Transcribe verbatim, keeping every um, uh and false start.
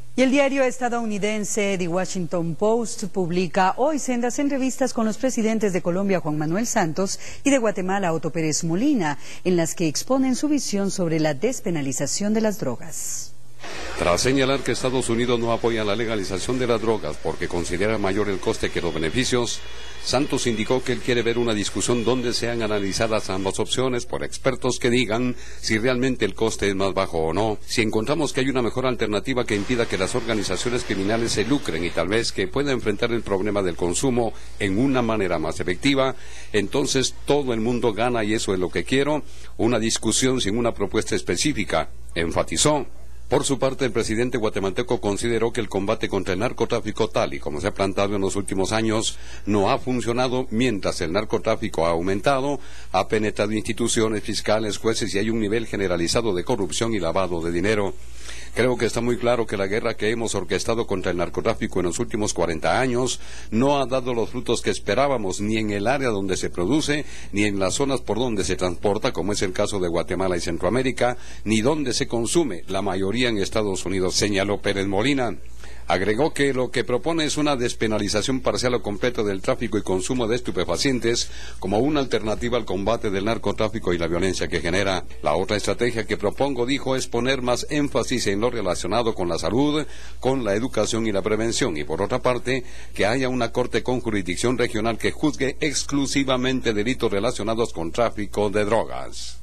Y el diario estadounidense The Washington Post publica hoy sendas entrevistas con los presidentes de Colombia, Juan Manuel Santos, y de Guatemala, Otto Pérez Molina, en las que exponen su visión sobre la despenalización de las drogas. Tras señalar que Estados Unidos no apoya la legalización de las drogas porque considera mayor el coste que los beneficios, Santos indicó que él quiere ver una discusión donde sean analizadas ambas opciones por expertos que digan si realmente el coste es más bajo o no. Si encontramos que hay una mejor alternativa que impida que las organizaciones criminales se lucren y tal vez que pueda enfrentar el problema del consumo en una manera más efectiva, entonces todo el mundo gana y eso es lo que quiero, una discusión sin una propuesta específica, enfatizó. Por su parte, el presidente guatemalteco consideró que el combate contra el narcotráfico, tal y como se ha plantado en los últimos años, no ha funcionado mientras el narcotráfico ha aumentado, ha penetrado instituciones fiscales, jueces y hay un nivel generalizado de corrupción y lavado de dinero. Creo que está muy claro que la guerra que hemos orquestado contra el narcotráfico en los últimos cuarenta años no ha dado los frutos que esperábamos ni en el área donde se produce, ni en las zonas por donde se transporta, como es el caso de Guatemala y Centroamérica, ni donde se consume, la mayoría en Estados Unidos, señaló Pérez Molina. Agregó que lo que propone es una despenalización parcial o completa del tráfico y consumo de estupefacientes como una alternativa al combate del narcotráfico y la violencia que genera. La otra estrategia que propongo, dijo, es poner más énfasis en lo relacionado con la salud, con la educación y la prevención, y por otra parte, que haya una corte con jurisdicción regional que juzgue exclusivamente delitos relacionados con tráfico de drogas.